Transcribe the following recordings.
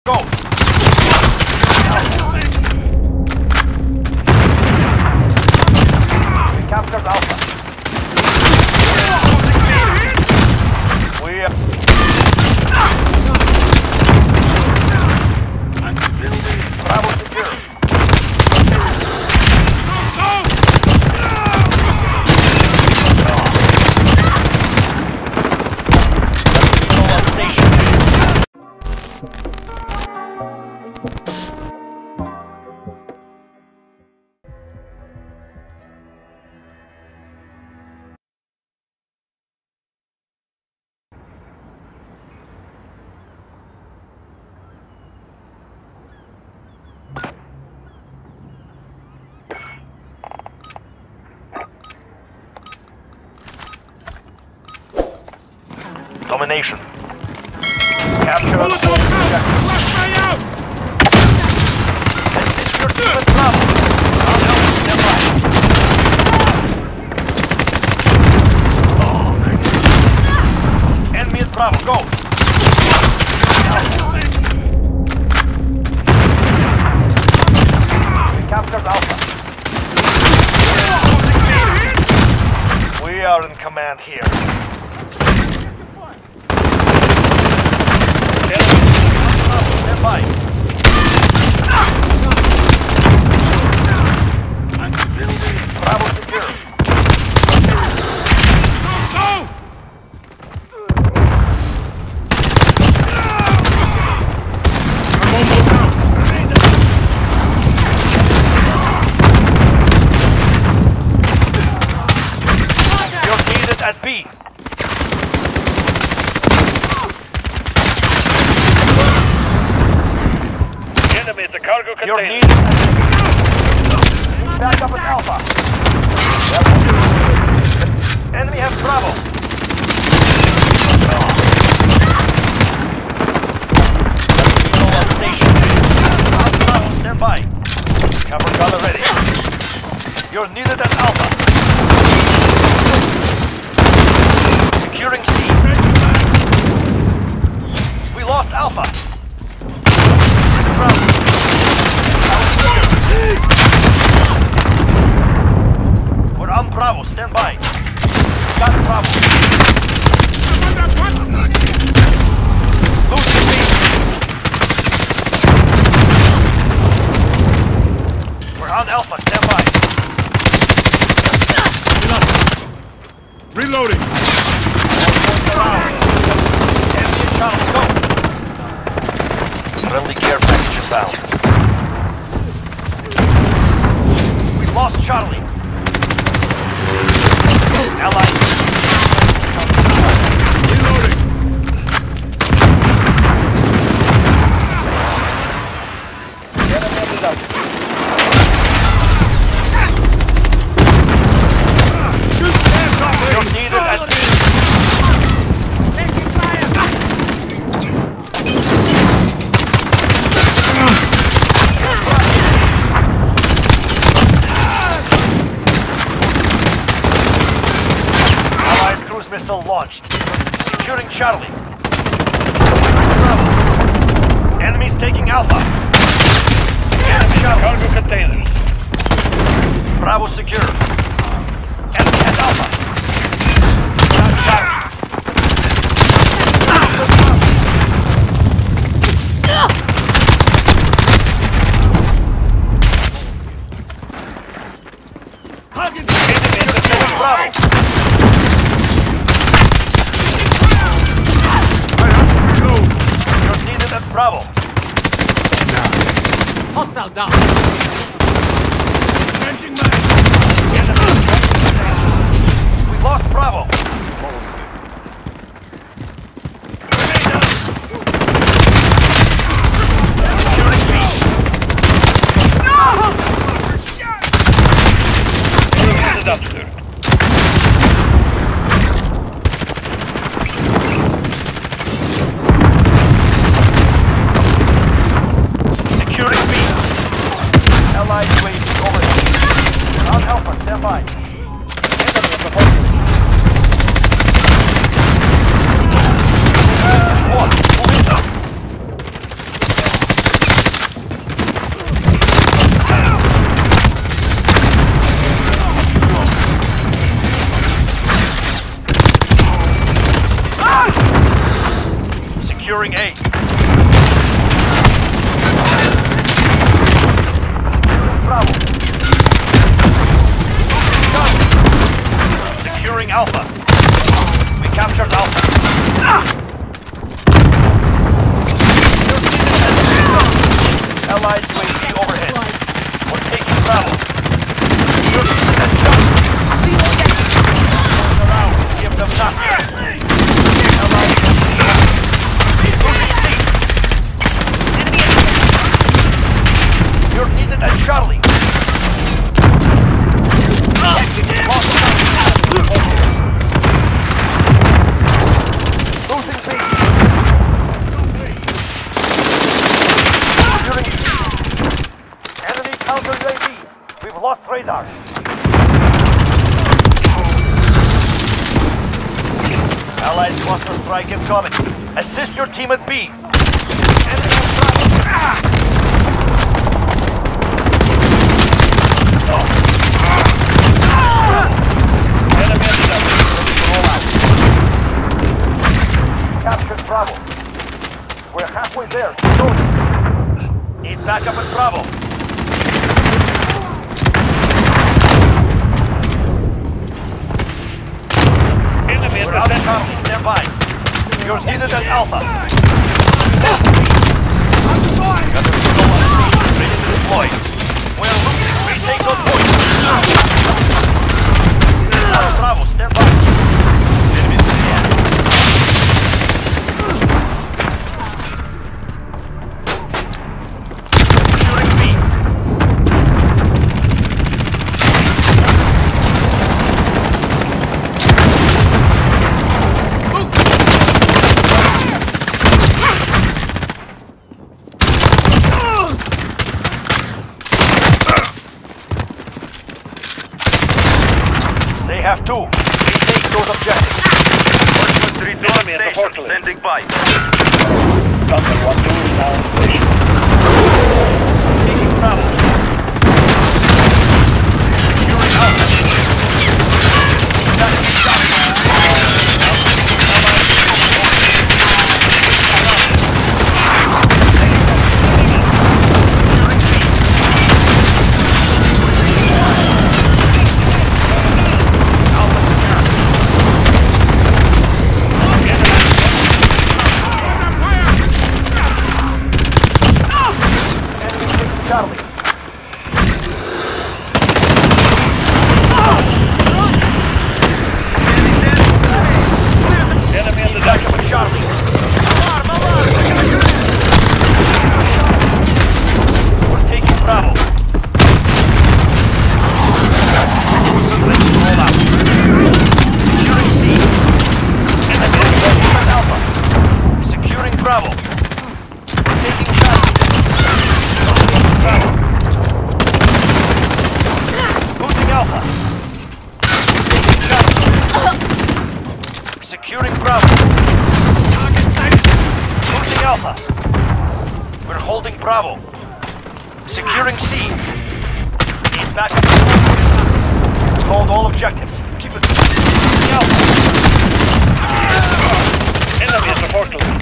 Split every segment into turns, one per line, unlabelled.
go! We captured Alpha. We Bravo secure. Domination. Capture all objectives. Assist your team with Bravo. I'll help you step by. Enemy at Bravo, go! We captured Alpha. We are in command here. Stand by. Bravo secure.
I'm almost out.
You're needed at B.
Enemy at the cargo
You're
container.
needed. Back up at Alpha. Enemy has Bravo. Station. Bravo, stand by. Cover gun ready. You're needed at Alpha. Securing C. We lost Alpha. Bravo. We're on Bravo, stand by. Got Bravo. Losing B. We're on Alpha, stand by.
Reloading.
Enemy Charlie, go. Friendly care package inbound. We lost Charlie. Allied.
Reloading.
Enemy is up.
Shoot hands off
You're
me.
needed at B. Allied cruise missile launched. Securing Charlie. Enemies taking Alpha. Enemy Charlie.
Cargo containers.
Bravo secure. Enemy at Alpha. Got Charlie.
Enemy at the container.
Bravo.
Reload.
You're needed at Bravo.
Hostile down.
Changing mag.
We lost Bravo. Securing B.
Enemy at the dumpster.
Securing B. Allied UAV overhead. On Alpha, stand by. Enemy at the host. Securing A. Bravo. Securing Alpha. We captured Alpha. Allied UAV overhead. We're taking Bravo. Give them task. Allied You're needed at Charlie. Losing B. Enemy counter UAV. We've lost radar. Allied cluster strike incoming. Assist your team at B. Enemy captured Bravo. We're halfway there. Need backup at Bravo. We're out of Charlie. Stand by. You're needed at Alpha. Got the signal on speed. Ready to deploy. We're losing. Retake those points. Bravo. Stand by. Enemies in the air. Securing B. They have two. Retake those objectives.
1.3 enemy at the forklift.
Standing by.
Thunder 1-2 is now in station.
Taking Bravo. Securing Alpha. That's the shot. Charlie. Enemy in the back of a Charlie. We're taking Bravo. Let's roll out. Securing C. Enemy at Alpha. Securing Bravo. We're taking Charlie. Bravo. Losing Alpha. Securing Bravo. Losing Alpha. We're holding Bravo. Securing C. Need backup. Hold all objectives. Keep it. Losing Alpha.
Enemy at the forklift.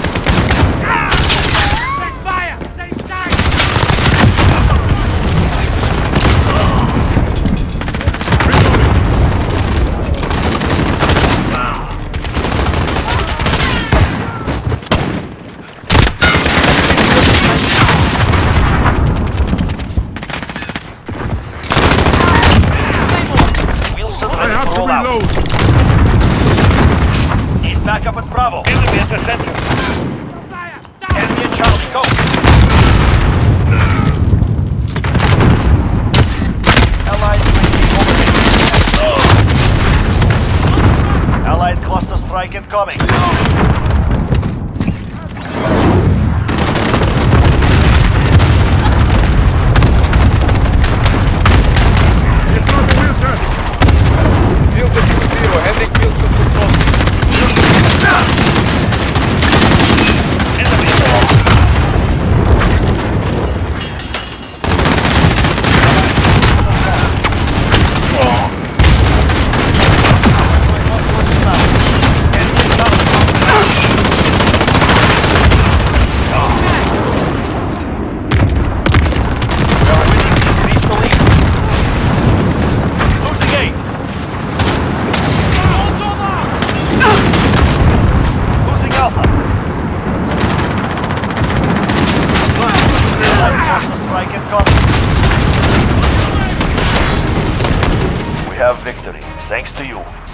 Need backup at Bravo.
Enemy at the center.
Enemy at Charlie, go. Allied overhead. Allied cluster strike incoming.
Field to 2-0, heading field to control. Enemy
have victory, thanks to you.